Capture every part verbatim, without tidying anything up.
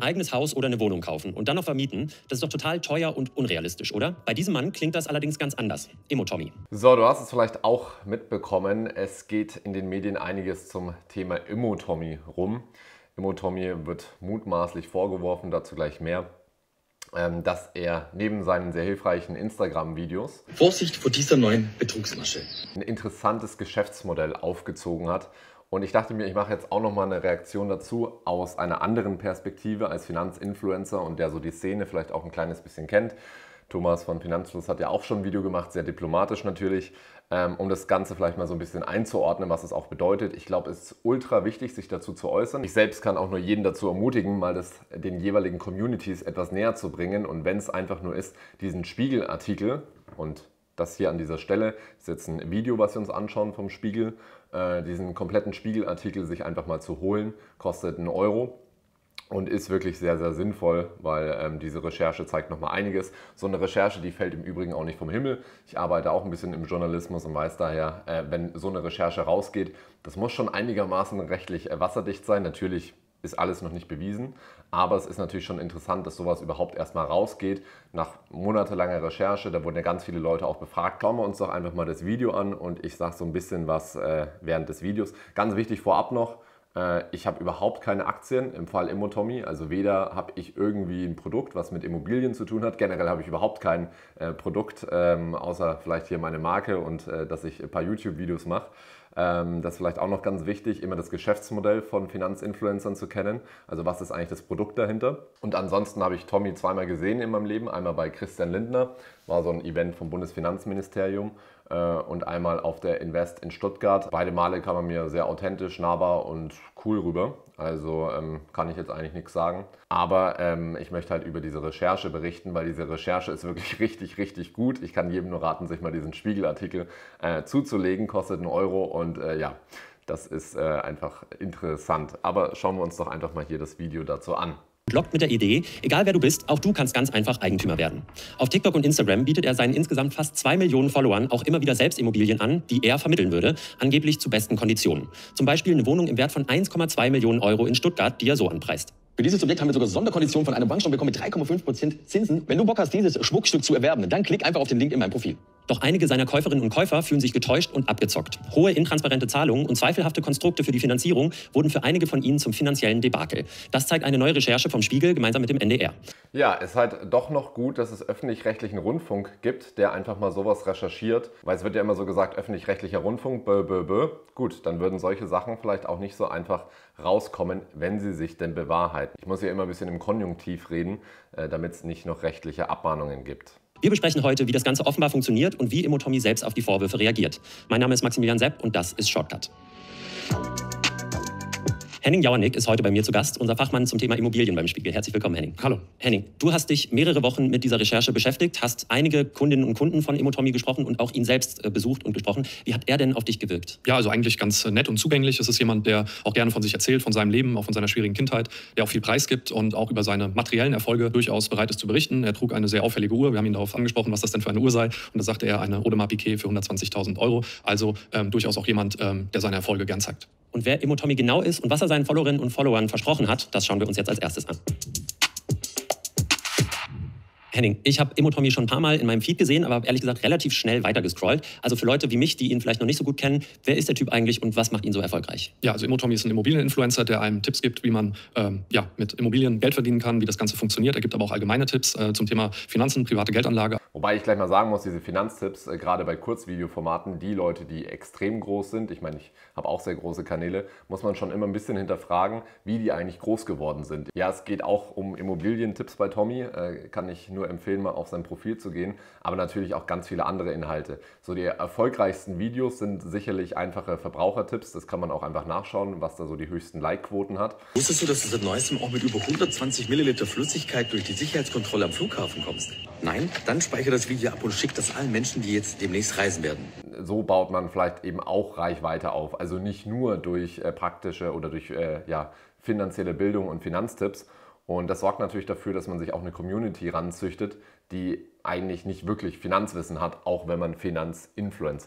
ein eigenes Haus oder eine Wohnung kaufen und dann noch vermieten, das ist doch total teuer und unrealistisch, oder? Bei diesem Mann klingt das allerdings ganz anders. Immo-Tommy. So, du hast es vielleicht auch mitbekommen, es geht in den Medien einiges zum Thema Immo-Tommy rum. Immo-Tommy wird mutmaßlich vorgeworfen, dazu gleich mehr, dass er neben seinen sehr hilfreichen Instagram-Videos Vorsicht vor dieser neuen Betrugsmasche. Ein interessantes Geschäftsmodell aufgezogen hat. Und ich dachte mir, ich mache jetzt auch nochmal eine Reaktion dazu aus einer anderen Perspektive als Finanzinfluencer und der so die Szene vielleicht auch ein kleines bisschen kennt. Thomas von Finanzfluss hat ja auch schon ein Video gemacht, sehr diplomatisch natürlich, um das Ganze vielleicht mal so ein bisschen einzuordnen, was es auch bedeutet. Ich glaube, es ist ultra wichtig, sich dazu zu äußern. Ich selbst kann auch nur jeden dazu ermutigen, mal das den jeweiligen Communities etwas näher zu bringen. Und wenn es einfach nur ist, diesen Spiegel-Artikel, und das hier an dieser Stelle ist jetzt ein Video, was wir uns anschauen vom Spiegel, äh, diesen kompletten Spiegelartikel sich einfach mal zu holen, kostet einen Euro. Und ist wirklich sehr, sehr sinnvoll, weil ähm, diese Recherche zeigt nochmal einiges. So eine Recherche, die fällt im Übrigen auch nicht vom Himmel. Ich arbeite auch ein bisschen im Journalismus und weiß daher, äh, wenn so eine Recherche rausgeht, das muss schon einigermaßen rechtlich äh, wasserdicht sein. Natürlich ist alles noch nicht bewiesen, aber es ist natürlich schon interessant, dass sowas überhaupt erstmal rausgeht. Nach monatelanger Recherche, da wurden ja ganz viele Leute auch befragt. Schauen wir uns doch einfach mal das Video an und ich sage so ein bisschen was äh, während des Videos. Ganz wichtig vorab noch, ich habe überhaupt keine Aktien im Fall Immo-Tommy, also weder habe ich irgendwie ein Produkt, was mit Immobilien zu tun hat. Generell habe ich überhaupt kein äh, Produkt, ähm, außer vielleicht hier meine Marke und äh, dass ich ein paar YouTube-Videos mache. Ähm, das ist vielleicht auch noch ganz wichtig, immer das Geschäftsmodell von Finanzinfluencern zu kennen. Also was ist eigentlich das Produkt dahinter? Und ansonsten habe ich Tommy zweimal gesehen in meinem Leben. Einmal bei Christian Lindner, war so ein Event vom Bundesfinanzministerium, äh, und einmal auf der Invest in Stuttgart. Beide Male kam er mir sehr authentisch, nahbar und cool rüber. Also ähm, kann ich jetzt eigentlich nichts sagen. Aber ähm, ich möchte halt über diese Recherche berichten, weil diese Recherche ist wirklich richtig, richtig gut. Ich kann jedem nur raten, sich mal diesen Spiegelartikel äh, zuzulegen. Kostet einen Euro und äh, ja, das ist äh, einfach interessant. Aber schauen wir uns doch einfach mal hier das Video dazu an. Lockt mit der Idee, egal wer du bist, auch du kannst ganz einfach Eigentümer werden. Auf TikTok und Instagram bietet er seinen insgesamt fast zwei Millionen Followern auch immer wieder selbst Immobilien an, die er vermitteln würde, angeblich zu besten Konditionen. Zum Beispiel eine Wohnung im Wert von eins Komma zwei Millionen Euro in Stuttgart, die er so anpreist. Für dieses Objekt haben wir sogar Sonderkonditionen von einem Bankstamm bekommen mit drei Komma fünf Prozent Zinsen. Wenn du Bock hast, dieses Schmuckstück zu erwerben, dann klick einfach auf den Link in meinem Profil. Doch einige seiner Käuferinnen und Käufer fühlen sich getäuscht und abgezockt. Hohe intransparente Zahlungen und zweifelhafte Konstrukte für die Finanzierung wurden für einige von ihnen zum finanziellen Debakel. Das zeigt eine neue Recherche vom Spiegel gemeinsam mit dem N D R. Ja, es ist halt doch noch gut, dass es öffentlich-rechtlichen Rundfunk gibt, der einfach mal sowas recherchiert. Weil es wird ja immer so gesagt, öffentlich-rechtlicher Rundfunk, bö, bö, bö. Gut, dann würden solche Sachen vielleicht auch nicht so einfach rauskommen, wenn sie sich denn bewahrheiten. Ich muss ja immer ein bisschen im Konjunktiv reden, damit es nicht noch rechtliche Abmahnungen gibt. Wir besprechen heute, wie das Ganze offenbar funktioniert und wie Immo-Tommy selbst auf die Vorwürfe reagiert. Mein Name ist Maximilian Sepp und das ist Shortcut. Henning Jauernick ist heute bei mir zu Gast, unser Fachmann zum Thema Immobilien beim Spiegel. Herzlich willkommen, Henning. Hallo. Henning, du hast dich mehrere Wochen mit dieser Recherche beschäftigt, hast einige Kundinnen und Kunden von Immo-Tommy gesprochen und auch ihn selbst äh, besucht und gesprochen. Wie hat er denn auf dich gewirkt? Ja, also eigentlich ganz nett und zugänglich. Es ist jemand, der auch gerne von sich erzählt, von seinem Leben, auch von seiner schwierigen Kindheit, der auch viel preisgibt und auch über seine materiellen Erfolge durchaus bereit ist zu berichten. Er trug eine sehr auffällige Uhr. Wir haben ihn darauf angesprochen, was das denn für eine Uhr sei. Und da sagte er, eine Audemars Piguet für hundertzwanzigtausend Euro. Also ähm, durchaus auch jemand, ähm, der seine Erfolge gern zeigt. Und wer Immo-Tommy genau ist und was er seinen Followerinnen und Followern versprochen hat, das schauen wir uns jetzt als erstes an. Henning, ich habe Immo-Tommy schon ein paar Mal in meinem Feed gesehen, aber ehrlich gesagt relativ schnell weitergescrollt. Also für Leute wie mich, die ihn vielleicht noch nicht so gut kennen, wer ist der Typ eigentlich und was macht ihn so erfolgreich? Ja, also Immo-Tommy ist ein Immobilieninfluencer, der einem Tipps gibt, wie man ähm, ja, mit Immobilien Geld verdienen kann, wie das Ganze funktioniert. Er gibt aber auch allgemeine Tipps äh, zum Thema Finanzen, private Geldanlage. Wobei ich gleich mal sagen muss, diese Finanztipps, äh, gerade bei Kurzvideoformaten, die Leute, die extrem groß sind, ich meine, ich habe auch sehr große Kanäle, muss man schon immer ein bisschen hinterfragen, wie die eigentlich groß geworden sind. Ja, es geht auch um Immobilientipps bei Tommy, äh, kann ich nur empfehlen, mal auf sein Profil zu gehen, aber natürlich auch ganz viele andere Inhalte. So die erfolgreichsten Videos sind sicherlich einfache Verbrauchertipps, das kann man auch einfach nachschauen, was da so die höchsten Like-Quoten hat. Wusstest du, dass du seit neuestem auch mit über hundertzwanzig Milliliter Flüssigkeit durch die Sicherheitskontrolle am Flughafen kommst? Nein? Dann speichere das Video ab und schick das allen Menschen, die jetzt demnächst reisen werden. So baut man vielleicht eben auch Reichweite auf, also nicht nur durch äh, praktische oder durch äh, ja, finanzielle Bildung und Finanztipps. Und das sorgt natürlich dafür, dass man sich auch eine Community ranzüchtet, die eigentlich nicht wirklich Finanzwissen hat, auch wenn man Finanzinfluencer ist.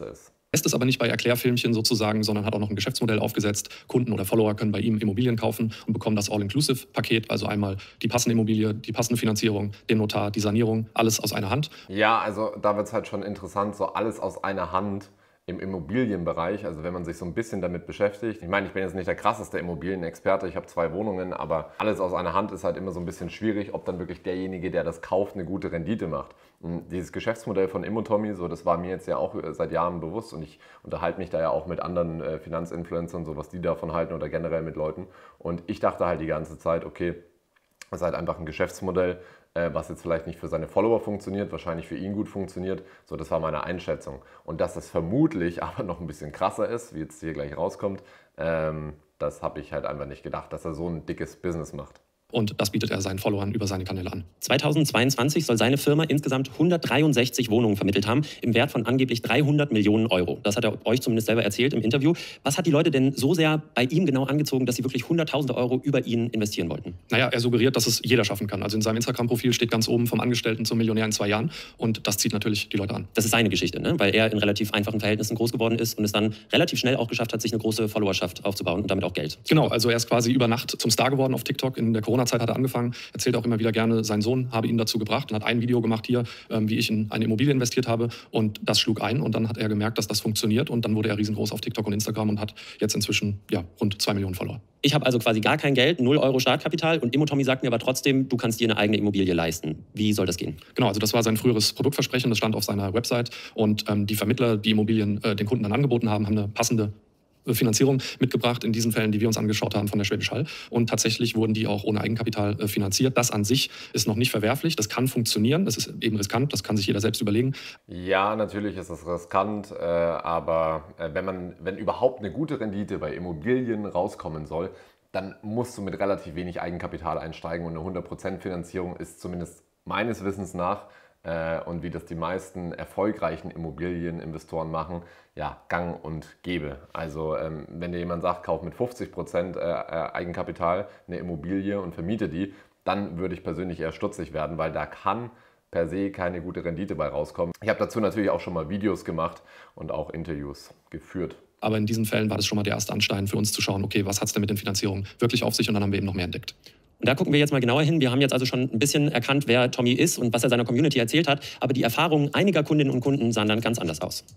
Lässt es aber nicht bei Erklärfilmchen sozusagen, sondern hat auch noch ein Geschäftsmodell aufgesetzt. Kunden oder Follower können bei ihm Immobilien kaufen und bekommen das All-Inclusive-Paket, also einmal die passende Immobilie, die passende Finanzierung, den Notar, die Sanierung, alles aus einer Hand. Ja, also da wird es halt schon interessant, so alles aus einer Hand im Immobilienbereich, also wenn man sich so ein bisschen damit beschäftigt. Ich meine, ich bin jetzt nicht der krasseste Immobilienexperte, ich habe zwei Wohnungen, aber alles aus einer Hand ist halt immer so ein bisschen schwierig, ob dann wirklich derjenige, der das kauft, eine gute Rendite macht. Und dieses Geschäftsmodell von Immotommy, so, das war mir jetzt ja auch seit Jahren bewusst und ich unterhalte mich da ja auch mit anderen äh, Finanzinfluencern, so was die davon halten oder generell mit Leuten. Und ich dachte halt die ganze Zeit, okay, das ist halt einfach ein Geschäftsmodell, was jetzt vielleicht nicht für seine Follower funktioniert, wahrscheinlich für ihn gut funktioniert. So, das war meine Einschätzung. Und dass das vermutlich aber noch ein bisschen krasser ist, wie jetzt hier gleich rauskommt, ähm, das habe ich halt einfach nicht gedacht, dass er so ein dickes Business macht. Und das bietet er seinen Followern über seine Kanäle an. zweitausendzweiundzwanzig soll seine Firma insgesamt hundertdreiundsechzig Wohnungen vermittelt haben, im Wert von angeblich dreihundert Millionen Euro. Das hat er euch zumindest selber erzählt im Interview. Was hat die Leute denn so sehr bei ihm genau angezogen, dass sie wirklich hunderttausende Euro über ihn investieren wollten? Naja, er suggeriert, dass es jeder schaffen kann. Also in seinem Instagram-Profil steht ganz oben vom Angestellten zum Millionär in zwei Jahren. Und das zieht natürlich die Leute an. Das ist seine Geschichte, ne? Weil er in relativ einfachen Verhältnissen groß geworden ist und es dann relativ schnell auch geschafft hat, sich eine große Followerschaft aufzubauen und damit auch Geld. Genau, also er ist quasi über Nacht zum Star geworden auf TikTok. In der Corona-Zeit hat er angefangen. Erzählt auch immer wieder gerne, sein Sohn habe ihn dazu gebracht und hat ein Video gemacht hier, ähm, wie ich in eine Immobilie investiert habe und das schlug ein und dann hat er gemerkt, dass das funktioniert und dann wurde er riesengroß auf TikTok und Instagram und hat jetzt inzwischen ja, rund zwei Millionen Follower. Ich habe also quasi gar kein Geld, null Euro Startkapital und Immotommy sagt mir aber trotzdem, du kannst dir eine eigene Immobilie leisten. Wie soll das gehen? Genau, also das war sein früheres Produktversprechen, das stand auf seiner Website und ähm, die Vermittler, die Immobilien äh, den Kunden dann angeboten haben, haben eine passende Finanzierung mitgebracht, in diesen Fällen, die wir uns angeschaut haben von der Schwäbisch Hall. Und tatsächlich wurden die auch ohne Eigenkapital äh, finanziert. Das an sich ist noch nicht verwerflich, das kann funktionieren, das ist eben riskant, das kann sich jeder selbst überlegen. Ja, natürlich ist es riskant, äh, aber äh, wenn man, wenn überhaupt eine gute Rendite bei Immobilien rauskommen soll, dann musst du mit relativ wenig Eigenkapital einsteigen und eine hundert Prozent Finanzierung ist zumindest meines Wissens nach und wie das die meisten erfolgreichen Immobilieninvestoren machen, ja, gang und gäbe. Also ähm, wenn dir jemand sagt, kauf mit fünfzig Prozent äh, Eigenkapital eine Immobilie und vermiete die, dann würde ich persönlich eher stutzig werden, weil da kann per se keine gute Rendite bei rauskommen. Ich habe dazu natürlich auch schon mal Videos gemacht und auch Interviews geführt. Aber in diesen Fällen war das schon mal der erste Anstein für uns zu schauen, okay, was hat es denn mit den Finanzierungen wirklich auf sich und dann haben wir eben noch mehr entdeckt. Und da gucken wir jetzt mal genauer hin. Wir haben jetzt also schon ein bisschen erkannt, wer Tommy ist und was er seiner Community erzählt hat. Aber die Erfahrungen einiger Kundinnen und Kunden sahen dann ganz anders aus.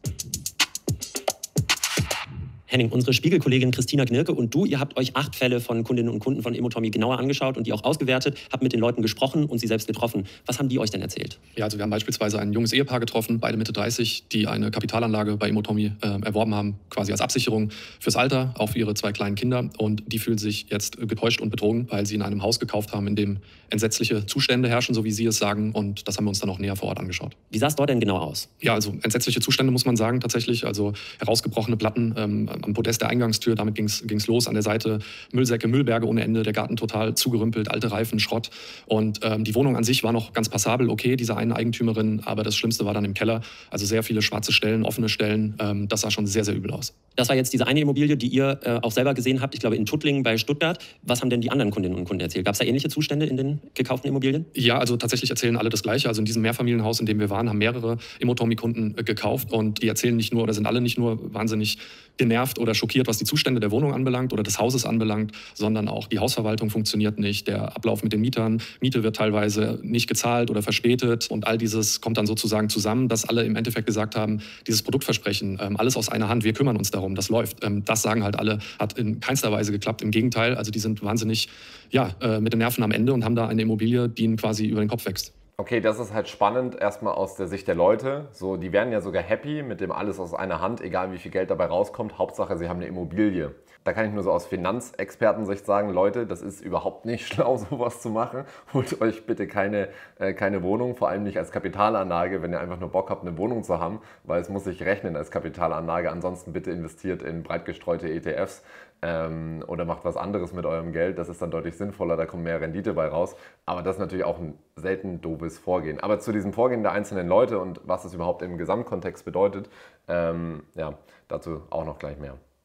Henning, unsere Spiegelkollegin Christina Gnirke und du, ihr habt euch acht Fälle von Kundinnen und Kunden von Immotommy genauer angeschaut und die auch ausgewertet, habt mit den Leuten gesprochen und sie selbst getroffen. Was haben die euch denn erzählt? Ja, also wir haben beispielsweise ein junges Ehepaar getroffen, beide Mitte dreißig, die eine Kapitalanlage bei Immotommy äh, erworben haben, quasi als Absicherung fürs Alter, auch für ihre zwei kleinen Kinder. Und die fühlen sich jetzt getäuscht und betrogen, weil sie in einem Haus gekauft haben, in dem entsetzliche Zustände herrschen, so wie sie es sagen. Und das haben wir uns dann auch näher vor Ort angeschaut. Wie sah es dort denn genau aus? Ja, also entsetzliche Zustände muss man sagen tatsächlich. Also herausgebrochene Platten ähm, am Podest der Eingangstür, damit ging es los. An der Seite Müllsäcke, Müllberge ohne Ende, der Garten total zugerümpelt, alte Reifen, Schrott. Und ähm, die Wohnung an sich war noch ganz passabel, okay, dieser einen Eigentümerin. Aber das Schlimmste war dann im Keller. Also sehr viele schwarze Stellen, offene Stellen. Ähm, das sah schon sehr, sehr übel aus. Das war jetzt diese eine Immobilie, die ihr äh, auch selber gesehen habt, ich glaube in Tuttlingen bei Stuttgart. Was haben denn die anderen Kundinnen und Kunden erzählt? Gab es da ähnliche Zustände in den gekauften Immobilien? Ja, also tatsächlich erzählen alle das Gleiche. Also in diesem Mehrfamilienhaus, in dem wir waren, haben mehrere Immotommy-Kunden äh, gekauft. Und die erzählen nicht nur oder sind alle nicht nur wahnsinnig genervt oder schockiert, was die Zustände der Wohnung anbelangt oder des Hauses anbelangt, sondern auch die Hausverwaltung funktioniert nicht, der Ablauf mit den Mietern, Miete wird teilweise nicht gezahlt oder verspätet und all dieses kommt dann sozusagen zusammen, dass alle im Endeffekt gesagt haben, dieses Produktversprechen, ähm, alles aus einer Hand, wir kümmern uns darum, das läuft. Ähm, das sagen halt alle, hat in keinster Weise geklappt, im Gegenteil, also die sind wahnsinnig ja, äh, mit den Nerven am Ende und haben da eine Immobilie, die ihnen quasi über den Kopf wächst. Okay, das ist halt spannend, erstmal aus der Sicht der Leute. So, die werden ja sogar happy mit dem alles aus einer Hand, egal wie viel Geld dabei rauskommt. Hauptsache, sie haben eine Immobilie. Da kann ich nur so aus Finanzexpertensicht sagen, Leute, das ist überhaupt nicht schlau, sowas zu machen. Holt euch bitte keine, äh, keine Wohnung, vor allem nicht als Kapitalanlage, wenn ihr einfach nur Bock habt, eine Wohnung zu haben, weil es muss sich rechnen als Kapitalanlage. Ansonsten bitte investiert in breit gestreute E T Fs. Ähm, oder macht was anderes mit eurem Geld, das ist dann deutlich sinnvoller, da kommt mehr Rendite bei raus. Aber das ist natürlich auch ein selten doofes Vorgehen. Aber zu diesem Vorgehen der einzelnen Leute und was es überhaupt im Gesamtkontext bedeutet, ähm, ja, dazu auch noch gleich mehr.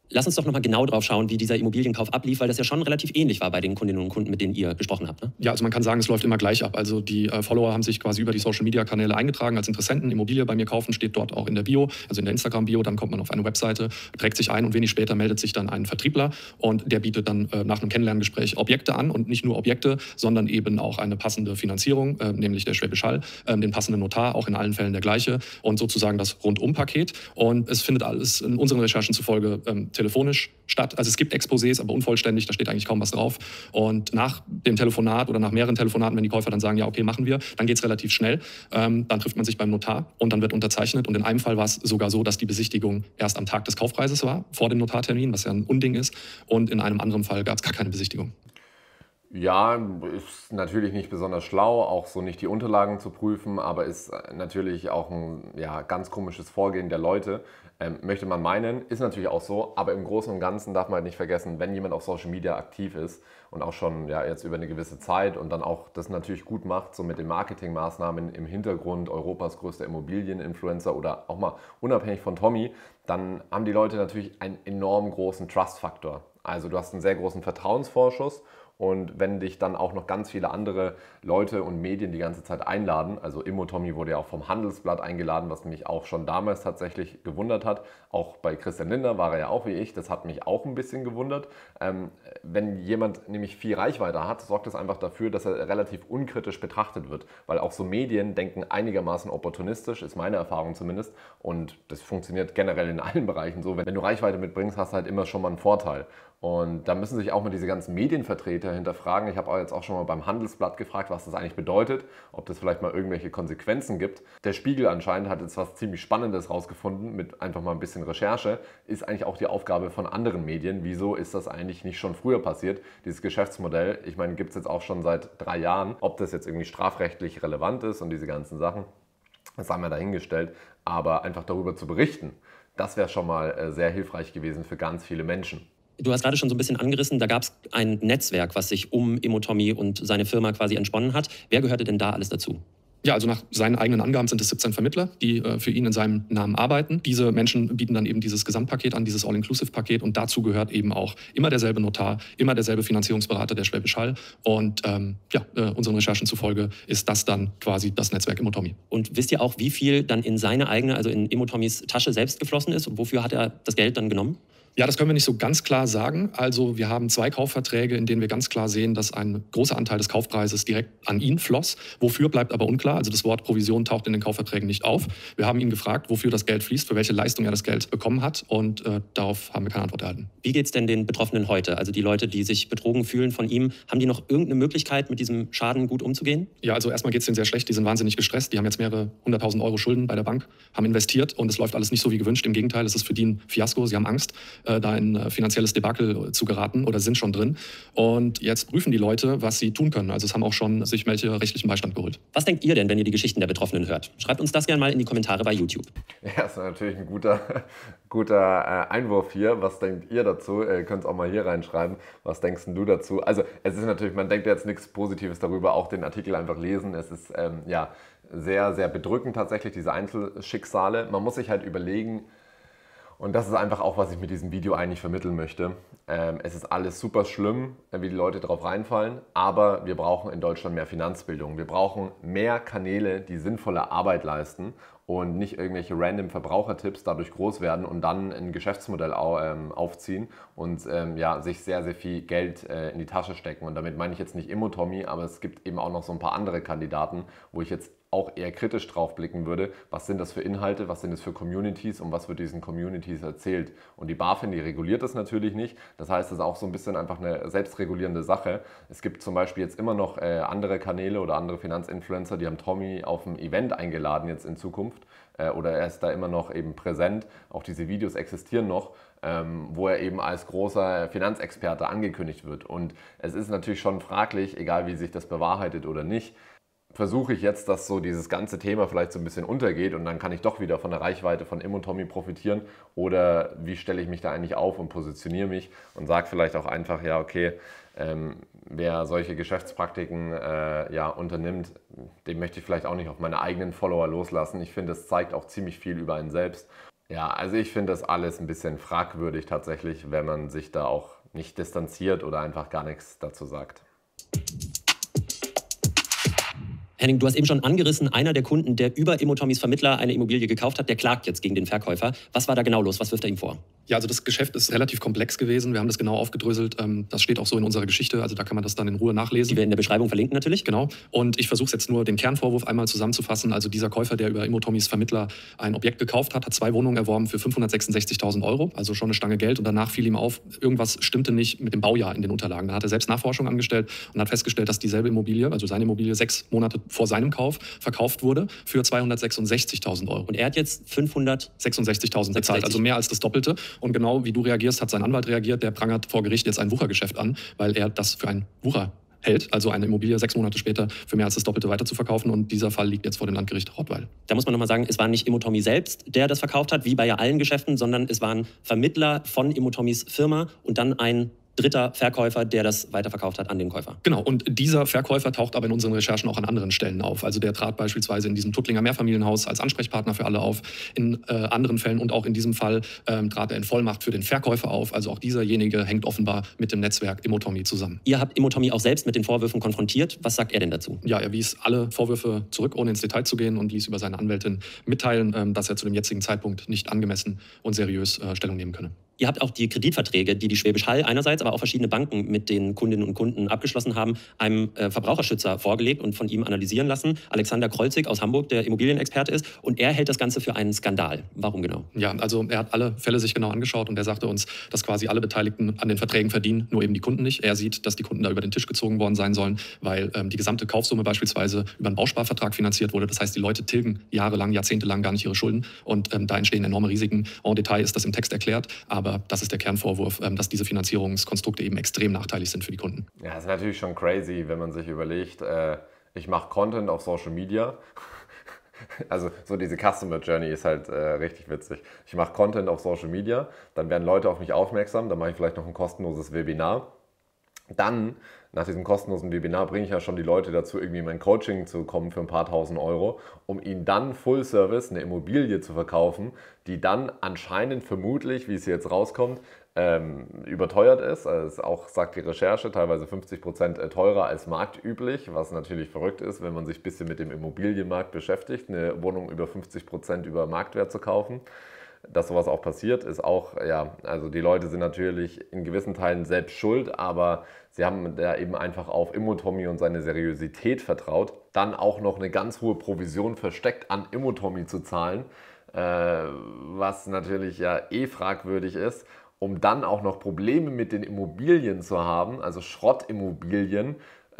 Lass uns doch nochmal genau drauf schauen, wie dieser Immobilienkauf ablief, weil das ja schon relativ ähnlich war bei den Kundinnen und Kunden, mit denen ihr gesprochen habt. Ne? Ja, also man kann sagen, es läuft immer gleich ab. Also die äh, Follower haben sich quasi über die Social-Media-Kanäle eingetragen als Interessenten. Immobilie bei mir kaufen steht dort auch in der Bio, also in der Instagram-Bio. Dann kommt man auf eine Webseite, trägt sich ein und wenig später meldet sich dann ein Vertriebler und der bietet dann äh, nach einem Kennenlerngespräch Objekte an und nicht nur Objekte, sondern eben auch eine passende Finanzierung, äh, nämlich der Schwäbisch Hall, äh, den passenden Notar, auch in allen Fällen der gleiche und sozusagen das Rundum-Paket. Und es findet alles in unseren Recherchen zufolge ähm, telefonisch statt. Also es gibt Exposés, aber unvollständig, da steht eigentlich kaum was drauf. Und nach dem Telefonat oder nach mehreren Telefonaten, wenn die Käufer dann sagen, ja, okay, machen wir, dann geht es relativ schnell. Ähm, dann trifft man sich beim Notar und dann wird unterzeichnet. Und in einem Fall war es sogar so, dass die Besichtigung erst am Tag des Kaufpreises war, vor dem Notartermin, was ja ein Unding ist. Und in einem anderen Fall gab es gar keine Besichtigung. Ja, ist natürlich nicht besonders schlau, auch so nicht die Unterlagen zu prüfen, aber ist natürlich auch ein ja, ganz komisches Vorgehen der Leute. Ähm, möchte man meinen, ist natürlich auch so, aber im Großen und Ganzen darf man halt nicht vergessen, wenn jemand auf Social Media aktiv ist und auch schon ja, jetzt über eine gewisse Zeit und dann auch das natürlich gut macht, so mit den Marketingmaßnahmen im Hintergrund, Europas größter Immobilieninfluencer oder auch mal unabhängig von Tommy, dann haben die Leute natürlich einen enorm großen Trust-Faktor. Also du hast einen sehr großen Vertrauensvorschuss. Und wenn dich dann auch noch ganz viele andere Leute und Medien die ganze Zeit einladen, also Immo-Tommy wurde ja auch vom Handelsblatt eingeladen, was mich auch schon damals tatsächlich gewundert hat. Auch bei Christian Lindner war er ja auch wie ich, das hat mich auch ein bisschen gewundert. Ähm, wenn jemand nämlich viel Reichweite hat, sorgt das einfach dafür, dass er relativ unkritisch betrachtet wird. Weil auch so Medien denken einigermaßen opportunistisch, ist meine Erfahrung zumindest. Und das funktioniert generell in allen Bereichen so. Wenn du Reichweite mitbringst, hast du halt immer schon mal einen Vorteil. Und da müssen sich auch mal diese ganzen Medienvertreter hinterfragen. Ich habe auch jetzt auch schon mal beim Handelsblatt gefragt, was das eigentlich bedeutet, ob das vielleicht mal irgendwelche Konsequenzen gibt. Der Spiegel anscheinend hat jetzt was ziemlich Spannendes rausgefunden mit einfach mal ein bisschen Recherche. Ist eigentlich auch die Aufgabe von anderen Medien. Wieso ist das eigentlich nicht schon früher passiert, dieses Geschäftsmodell? Ich meine, gibt es jetzt auch schon seit drei Jahren. Ob das jetzt irgendwie strafrechtlich relevant ist und diese ganzen Sachen, das haben wir dahingestellt. Aber einfach darüber zu berichten, das wäre schon mal sehr hilfreich gewesen für ganz viele Menschen. Du hast gerade schon so ein bisschen angerissen, da gab es ein Netzwerk, was sich um Immo-Tommy und seine Firma quasi entsponnen hat. Wer gehörte denn da alles dazu? Ja, also nach seinen eigenen Angaben sind es siebzehn Vermittler, die äh, für ihn in seinem Namen arbeiten. Diese Menschen bieten dann eben dieses Gesamtpaket an, dieses All-Inclusive-Paket und dazu gehört eben auch immer derselbe Notar, immer derselbe Finanzierungsberater, der Schwäbisch Hall. Und ähm, ja, äh, unseren Recherchen zufolge ist das dann quasi das Netzwerk Immo-Tommy. Und wisst ihr auch, wie viel dann in seine eigene, also in Immo-Tommys Tasche selbst geflossen ist und wofür hat er das Geld dann genommen? Ja, das können wir nicht so ganz klar sagen. Also wir haben zwei Kaufverträge, in denen wir ganz klar sehen, dass ein großer Anteil des Kaufpreises direkt an ihn floss. Wofür bleibt aber unklar. Also das Wort Provision taucht in den Kaufverträgen nicht auf. Wir haben ihn gefragt, wofür das Geld fließt, für welche Leistung er das Geld bekommen hat. Und äh, darauf haben wir keine Antwort erhalten. Wie geht es denn den Betroffenen heute? Also die Leute, die sich betrogen fühlen von ihm, haben die noch irgendeine Möglichkeit, mit diesem Schaden gut umzugehen? Ja, also erstmal geht es denen sehr schlecht. Die sind wahnsinnig gestresst. Die haben jetzt mehrere hunderttausend Euro Schulden bei der Bank, haben investiert und es läuft alles nicht so wie gewünscht. Im Gegenteil, es ist für die ein Fiasko. Sie haben Angst, äh, da in äh, finanzielles Debakel zu geraten oder sind schon drin. Und jetzt prüfen die Leute, was sie tun können. Also es haben auch schon sich welche rechtlichen Beistand geholt. Was denkt ihr denn, wenn ihr die Geschichten der Betroffenen hört? Schreibt uns das gerne mal in die Kommentare bei YouTube. Ja, das ist natürlich ein guter, guter Einwurf hier. Was denkt ihr dazu? Ihr könnt es auch mal hier reinschreiben. Was denkst du dazu? Also es ist natürlich, man denkt jetzt nichts Positives darüber, auch den Artikel einfach lesen. Es ist ähm, ja sehr, sehr bedrückend tatsächlich, diese Einzelschicksale. Man muss sich halt überlegen, und das ist einfach auch, was ich mit diesem Video eigentlich vermitteln möchte. Ähm, es ist alles super schlimm, wie die Leute drauf reinfallen, aber wir brauchen in Deutschland mehr Finanzbildung. Wir brauchen mehr Kanäle, die sinnvolle Arbeit leisten und nicht irgendwelche random Verbrauchertipps dadurch groß werden und dann ein Geschäftsmodell au, ähm, aufziehen und ähm, ja, sich sehr, sehr viel Geld äh, in die Tasche stecken. Und damit meine ich jetzt nicht Immo-Tommy, aber es gibt eben auch noch so ein paar andere Kandidaten, wo ich jetzt auch eher kritisch drauf blicken würde, was sind das für Inhalte, was sind das für Communities und was wird diesen Communities erzählt. Und die BaFin, die reguliert das natürlich nicht. Das heißt, es ist auch so ein bisschen einfach eine selbstregulierende Sache. Es gibt zum Beispiel jetzt immer noch äh, andere Kanäle oder andere Finanzinfluencer, die haben Tommy auf ein Event eingeladen jetzt in Zukunft äh, oder er ist da immer noch eben präsent. Auch diese Videos existieren noch, ähm, wo er eben als großer Finanzexperte angekündigt wird. Und es ist natürlich schon fraglich, egal wie sich das bewahrheitet oder nicht, versuche ich jetzt, dass so dieses ganze Thema vielleicht so ein bisschen untergeht und dann kann ich doch wieder von der Reichweite von Immo-Tommy profitieren oder wie stelle ich mich da eigentlich auf und positioniere mich und sage vielleicht auch einfach, ja okay, ähm, wer solche Geschäftspraktiken äh, ja, unternimmt, den möchte ich vielleicht auch nicht auf meine eigenen Follower loslassen. Ich finde, es zeigt auch ziemlich viel über einen selbst. Ja, also ich finde das alles ein bisschen fragwürdig tatsächlich, wenn man sich da auch nicht distanziert oder einfach gar nichts dazu sagt. Henning, du hast eben schon angerissen, einer der Kunden, der über Immotommys Vermittler eine Immobilie gekauft hat, der klagt jetzt gegen den Verkäufer. Was war da genau los? Was wirft er ihm vor? Ja, also das Geschäft ist relativ komplex gewesen. Wir haben das genau aufgedröselt. Das steht auch so in unserer Geschichte. Also da kann man das dann in Ruhe nachlesen. Die wir in der Beschreibung verlinken natürlich. Genau. Und ich versuche jetzt nur den Kernvorwurf einmal zusammenzufassen. Also dieser Käufer, der über Immotommys Vermittler ein Objekt gekauft hat, hat zwei Wohnungen erworben für fünfhundertsechsundsechzigtausend Euro. Also schon eine Stange Geld. Und danach fiel ihm auf, irgendwas stimmte nicht mit dem Baujahr in den Unterlagen. Da hat er selbst Nachforschung angestellt und hat festgestellt, dass dieselbe Immobilie, also seine Immobilie, sechs Monate vor seinem Kauf verkauft wurde für zweihundertsechsundsechzigtausend Euro. Und er hat jetzt fünfhundertsechsundsechzigtausend bezahlt, also mehr als das Doppelte. Und genau wie du reagierst, hat sein Anwalt reagiert. Der prangert vor Gericht jetzt ein Wuchergeschäft an, weil er das für ein Wucher hält, also eine Immobilie sechs Monate später für mehr als das Doppelte weiter zu verkaufen. Und dieser Fall liegt jetzt vor dem Landgericht Rottweil. Da muss man nochmal sagen, es war nicht Immotommy selbst, der das verkauft hat, wie bei ja allen Geschäften, sondern es waren Vermittler von Immotommys Firma und dann ein dritter Verkäufer, der das weiterverkauft hat an den Käufer. Genau, und dieser Verkäufer taucht aber in unseren Recherchen auch an anderen Stellen auf. Also der trat beispielsweise in diesem Tuttlinger Mehrfamilienhaus als Ansprechpartner für alle auf. In äh, anderen Fällen und auch in diesem Fall ähm, trat er in Vollmacht für den Verkäufer auf. Also auch dieserjenige hängt offenbar mit dem Netzwerk Immotommy zusammen. Ihr habt Immotommy auch selbst mit den Vorwürfen konfrontiert. Was sagt er denn dazu? Ja, er wies alle Vorwürfe zurück, ohne ins Detail zu gehen, und ließ über seine Anwältin mitteilen, ähm, dass er zu dem jetzigen Zeitpunkt nicht angemessen und seriös äh, Stellung nehmen könne. Ihr habt auch die Kreditverträge, die die Schwäbisch Hall einerseits, aber auch verschiedene Banken mit den Kundinnen und Kunden abgeschlossen haben, einem äh, Verbraucherschützer vorgelegt und von ihm analysieren lassen. Alexander Krolzig aus Hamburg, der Immobilienexperte ist. Und er hält das Ganze für einen Skandal. Warum genau? Ja, also er hat alle Fälle sich genau angeschaut und er sagte uns, dass quasi alle Beteiligten an den Verträgen verdienen, nur eben die Kunden nicht. Er sieht, dass die Kunden da über den Tisch gezogen worden sein sollen, weil ähm, die gesamte Kaufsumme beispielsweise über einen Bausparvertrag finanziert wurde. Das heißt, die Leute tilgen jahrelang, jahrzehntelang gar nicht ihre Schulden und ähm, da entstehen enorme Risiken. En Detail ist das im Text erklärt, aber das ist der Kernvorwurf. Vorwurf, dass diese Finanzierungskonstrukte eben extrem nachteilig sind für die Kunden. Ja, das ist natürlich schon crazy, wenn man sich überlegt, äh, ich mache Content auf Social Media. Also so diese Customer Journey ist halt äh, richtig witzig. Ich mache Content auf Social Media, dann werden Leute auf mich aufmerksam, dann mache ich vielleicht noch ein kostenloses Webinar. Dann, nach diesem kostenlosen Webinar, bringe ich ja schon die Leute dazu, irgendwie in mein Coaching zu kommen für ein paar tausend Euro, um ihnen dann Full Service eine Immobilie zu verkaufen, die dann anscheinend vermutlich, wie es jetzt rauskommt, ähm, überteuert ist. Also auch, sagt die Recherche, teilweise fünfzig Prozent teurer als marktüblich, was natürlich verrückt ist, wenn man sich ein bisschen mit dem Immobilienmarkt beschäftigt, eine Wohnung über fünfzig Prozent über Marktwert zu kaufen. Dass sowas auch passiert, ist auch, ja, also die Leute sind natürlich in gewissen Teilen selbst schuld, aber sie haben da eben einfach auf Immotommy und seine Seriosität vertraut. Dann auch noch eine ganz hohe Provision versteckt an Immotommy zu zahlen, äh, was natürlich ja eh fragwürdig ist, um dann auch noch Probleme mit den Immobilien zu haben, also Schrottimmobilien.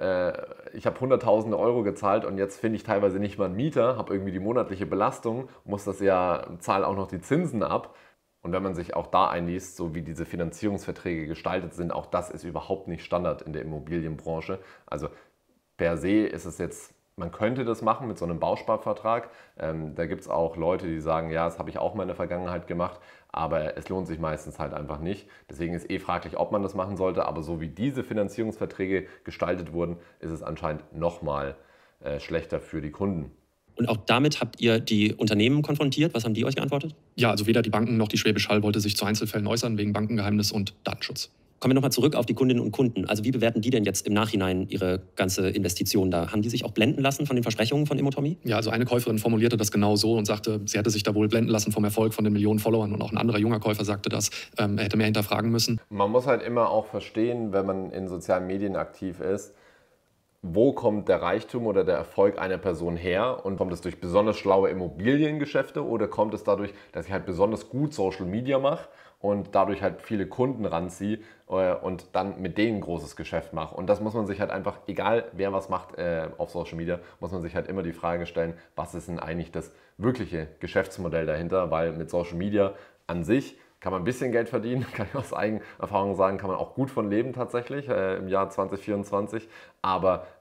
Ich habe hunderttausende Euro gezahlt und jetzt finde ich teilweise nicht mal einen Mieter, habe irgendwie die monatliche Belastung, muss das ja, zahle auch noch die Zinsen ab. Und wenn man sich auch da einliest, so wie diese Finanzierungsverträge gestaltet sind, auch das ist überhaupt nicht Standard in der Immobilienbranche. Also per se ist es jetzt, man könnte das machen mit so einem Bausparvertrag. Ähm, da gibt es auch Leute, die sagen, ja, das habe ich auch mal in der Vergangenheit gemacht, aber es lohnt sich meistens halt einfach nicht. Deswegen ist eh fraglich, ob man das machen sollte, aber so wie diese Finanzierungsverträge gestaltet wurden, ist es anscheinend nochmal äh, schlechter für die Kunden. Und auch damit habt ihr die Unternehmen konfrontiert. Was haben die euch geantwortet? Ja, also weder die Banken noch die Schwäbisch Hall wollte sich zu Einzelfällen äußern, wegen Bankengeheimnis und Datenschutz. Kommen wir nochmal zurück auf die Kundinnen und Kunden. Also wie bewerten die denn jetzt im Nachhinein ihre ganze Investition da? Haben die sich auch blenden lassen von den Versprechungen von Immotommy? Ja, also eine Käuferin formulierte das genau so und sagte, sie hätte sich da wohl blenden lassen vom Erfolg von den Millionen Followern. Und auch ein anderer junger Käufer sagte das, ähm, er hätte mehr hinterfragen müssen. Man muss halt immer auch verstehen, wenn man in sozialen Medien aktiv ist, wo kommt der Reichtum oder der Erfolg einer Person her? Und kommt es durch besonders schlaue Immobiliengeschäfte oder kommt es dadurch, dass ich halt besonders gut Social Media mache und dadurch halt viele Kunden ranziehe und dann mit denen ein großes Geschäft mache? Und das muss man sich halt einfach, egal wer was macht äh, auf Social Media, muss man sich halt immer die Frage stellen, was ist denn eigentlich das wirkliche Geschäftsmodell dahinter? Weil mit Social Media an sich kann man ein bisschen Geld verdienen, kann ich aus eigener Erfahrung sagen, kann man auch gut von leben tatsächlich äh, im Jahr zwanzig vierundzwanzig. Aber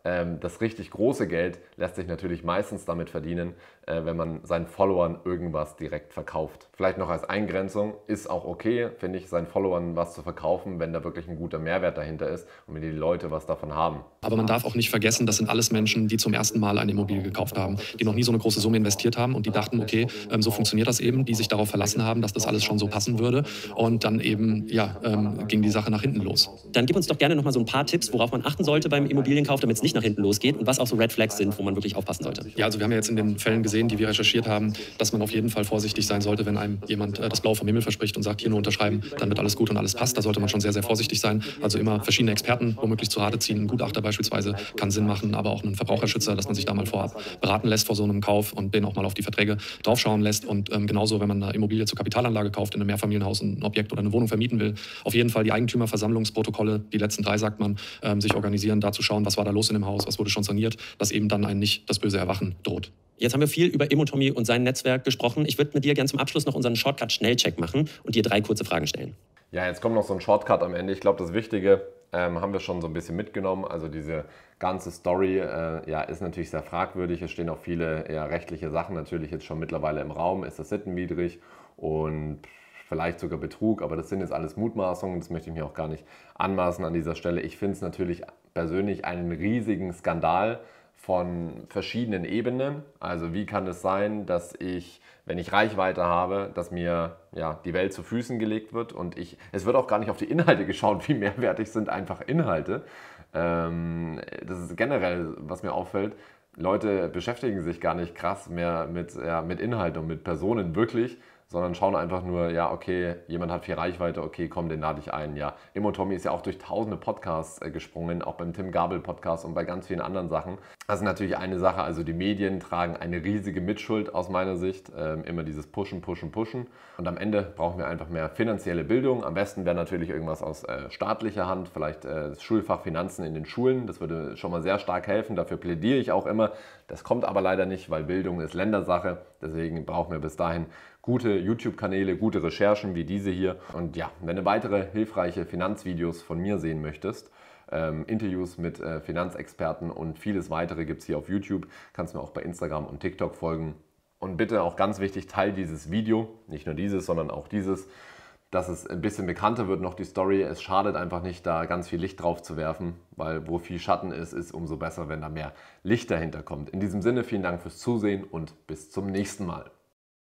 ähm, das richtig große Geld lässt sich natürlich meistens damit verdienen, äh, wenn man seinen Followern irgendwas direkt verkauft. Vielleicht noch als Eingrenzung, ist auch okay, finde ich, seinen Followern was zu verkaufen, wenn da wirklich ein guter Mehrwert dahinter ist und wenn die Leute was davon haben. Aber man darf auch nicht vergessen, das sind alles Menschen, die zum ersten Mal eine Immobilie gekauft haben, die noch nie so eine große Summe investiert haben und die dachten, okay, ähm, so funktioniert das eben, die sich darauf verlassen haben, dass das alles schon so passen würde und dann eben, ja, ähm, ging die Sache nach hinten los. Dann gib uns doch gerne noch mal so ein paar Tipps, worauf man achten sollte beim Immobilienkauf, damit es nicht nach hinten losgeht und was auch so Red Flags sind, wo man wirklich aufpassen sollte. Ja, also wir haben ja jetzt in den Fällen gesehen, die wir recherchiert haben, dass man auf jeden Fall vorsichtig sein sollte, wenn einem jemand äh, das Blaue vom Himmel verspricht und sagt, hier nur unterschreiben, dann wird alles gut und alles passt. Da sollte man schon sehr, sehr vorsichtig sein. Also immer verschiedene Experten womöglich zu Rate ziehen. Ein Gutachter beispielsweise kann Sinn machen, aber auch einen Verbraucherschützer, dass man sich da mal vorab beraten lässt vor so einem Kauf und den auch mal auf die Verträge draufschauen lässt. Und ähm, genauso, wenn man eine Immobilie zur Kapitalanlage kauft, in einem Mehrfamilienhaus ein Objekt oder eine Wohnung vermieten will, auf jeden Fall die Eigentümerversammlungsprotokolle, die letzten drei sagt man, ähm, sich organisieren, da zu schauen, was war da los in dem Haus, was wurde schon saniert, dass eben dann einem nicht das böse Erwachen droht. Jetzt haben wir viel über Immotommy und sein Netzwerk gesprochen. Ich würde mit dir gerne zum Abschluss noch unseren Shortcut-Schnellcheck machen und dir drei kurze Fragen stellen. Ja, jetzt kommt noch so ein Shortcut am Ende. Ich glaube, das Wichtige ähm, haben wir schon so ein bisschen mitgenommen. Also diese ganze Story äh, ja, ist natürlich sehr fragwürdig. Es stehen auch viele ja, rechtliche Sachen natürlich jetzt schon mittlerweile im Raum. Ist das sittenwidrig und vielleicht sogar Betrug? Aber das sind jetzt alles Mutmaßungen. Das möchte ich mir auch gar nicht anmaßen an dieser Stelle. Ich finde es natürlich persönlich einen riesigen Skandal von verschiedenen Ebenen. Also wie kann es sein, dass ich, wenn ich Reichweite habe, dass mir ja, die Welt zu Füßen gelegt wird und ich, es wird auch gar nicht auf die Inhalte geschaut, wie mehrwertig sind einfach Inhalte. Ähm, das ist generell, was mir auffällt, Leute beschäftigen sich gar nicht krass mehr mit, ja, mit Inhalten und mit Personen wirklich, sondern schauen einfach nur, ja, okay, jemand hat viel Reichweite, okay, komm, den lade ich ein. Ja, Immotommy ist ja auch durch tausende Podcasts äh, gesprungen, auch beim Tim Gabel Podcast und bei ganz vielen anderen Sachen. Das ist natürlich eine Sache, also die Medien tragen eine riesige Mitschuld aus meiner Sicht, ähm, immer dieses Pushen, Pushen, Pushen. Und am Ende brauchen wir einfach mehr finanzielle Bildung. Am besten wäre natürlich irgendwas aus äh, staatlicher Hand, vielleicht äh, das Schulfach Finanzen in den Schulen. Das würde schon mal sehr stark helfen, dafür plädiere ich auch immer. Das kommt aber leider nicht, weil Bildung ist Ländersache. Deswegen brauchen wir bis dahin gute YouTube-Kanäle, gute Recherchen wie diese hier. Und ja, wenn du weitere hilfreiche Finanzvideos von mir sehen möchtest, ähm, Interviews mit äh, Finanzexperten und vieles weitere gibt es hier auf YouTube, kannst du mir auch bei Instagram und TikTok folgen. Und bitte auch ganz wichtig, teil dieses Video, nicht nur dieses, sondern auch dieses, dass es ein bisschen bekannter wird noch die Story. Es schadet einfach nicht, da ganz viel Licht drauf zu werfen, weil wo viel Schatten ist, ist umso besser, wenn da mehr Licht dahinter kommt. In diesem Sinne, vielen Dank fürs Zusehen und bis zum nächsten Mal.